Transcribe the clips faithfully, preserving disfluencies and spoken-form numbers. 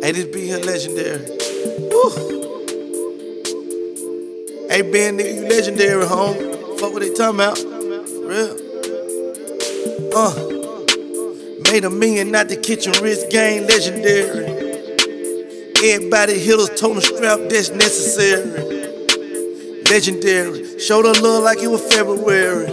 Hey, this beat here legendary. Woo. Hey, Ben, nigga, you legendary, home. Fuck what they talking about. For real. Uh. Made a million, not the kitchen wrist game, legendary. Everybody hit us, told them strap, that's necessary. Legendary. Showed her love like it was February.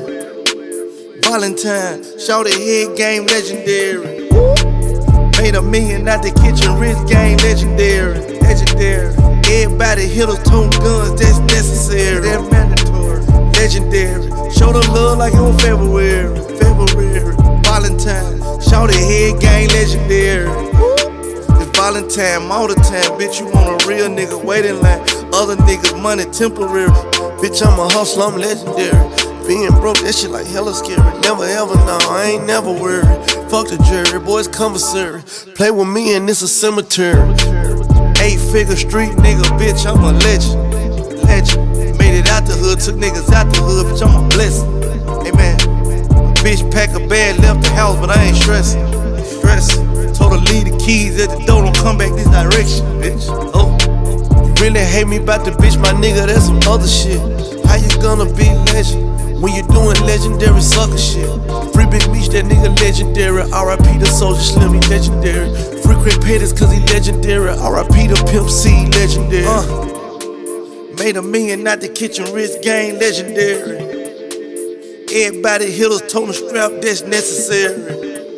Valentine. Showed her head game, legendary. Made a million, not the kitchen wrist game, legendary. Legendary. Everybody hit us, told them guns, that's necessary. That's mandatory. Legendary. Showed her love like it was February. February. Valentine. Showed her head game, legendary. It's Valentine all the time, bitch. You want a real nigga waiting line. Other niggas money temporary. Bitch, I'm a hustler, I'm legendary. Being broke, that shit like hella scary. Never ever, no, I ain't never worried. Fuck the jury, boys commissary. Play with me and it's a cemetery. Eight figure street nigga, bitch, I'm a legend. Legend. Made it out the hood, took niggas out the hood, bitch, I'm a blessing. Hey man, a bitch pack a bag, left the house, but I ain't stressing. Stressing. Told her leave the keys at the door, don't come back this direction, bitch. Oh. Really hate me about the bitch, my nigga, that's some other shit. How you gonna be legend when you doing legendary sucker shit? Free Big Meech, that nigga legendary. R I P the Soldier Slim, he legendary. Free Craig Pettis, cause he legendary. R I P the Pimp C, legendary. Uh, made a million, not the kitchen wrist game, legendary. Everybody hit us, told them strap, that's necessary.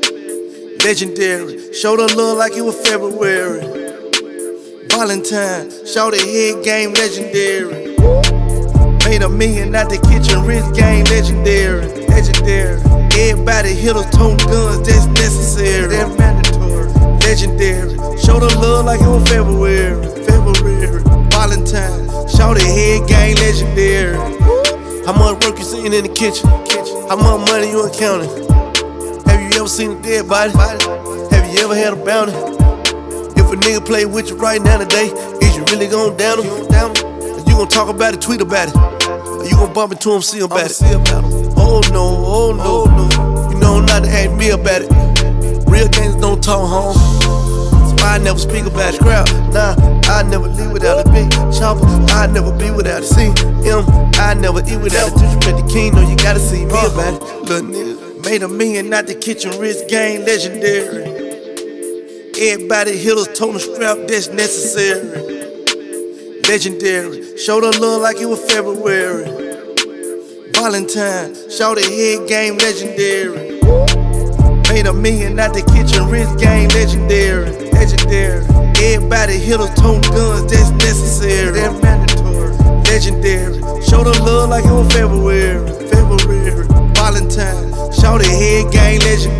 Legendary. Showed her love like it was February. Valentine, showed her head game, legendary. Made a million, not the kitchen wrist game, legendary. Legendary. Everybody hit us, told guns, that's necessary. That's mandatory. Legendary. Showed her love like it was February. February. Valentine, showed her head game, legendary. How much work you seen in the kitchen? How much money you accounting? Have you ever seen a dead body? Have you ever had a bounty? If a nigga play with you right now today, is you really gon' down him? Or you gon' talk about it, tweet about it? Or you gon' bump into him, see about it? Oh no, oh no, no. You know not to ask me about it. Real gangsters don't talk home, so I never speak about it. Scrap, nah, I never leave without a big chopper. I never be without a C M. I never eat without a disrespect the king. No, you gotta see me about it, little nigga. Made a million, not the kitchen wrist game, legendary. Everybody hit us, told them strap, that's necessary. Legendary. Showed her love like it was February. Valentine. Showed her head game, legendary. Made a million, not the kitchen wrist game, legendary. Legendary. Everybody hit us, told guns, that's necessary. That's mandatory. Legendary. Showed her love like it was February. February. Valentine. Showed her head game, legendary.